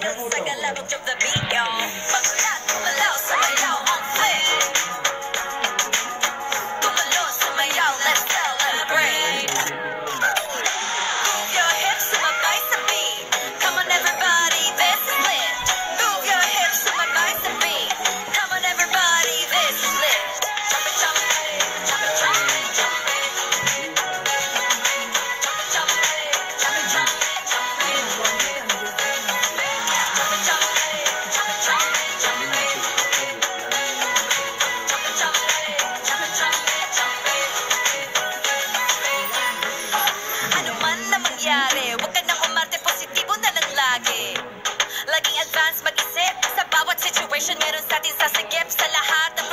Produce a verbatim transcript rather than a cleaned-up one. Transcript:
hanggang sa galabog of the beat, y'all. Maglat, tumalaw, sumayaw, ang flip. Tumalo, sumayaw, let's celebrate. Move your hips, sumabay sa beat. Come on everybody, this is lit. Move your hips, sumabay sa beat. Come on everybody, this is lit. Chambe chambe, chambe chambe, chambe. Chambe chambe, chambe chambe, chambe. Chambe chambe, chambe chambe, chambe. Chambe chambe, chambe chambe, chambe. Ano man na mangyari, huwag ka nang umarte, positibo na lang lagi. Laging advance mag-isip, sa bawat situation meron sa atin sasagip. Sa lahat ng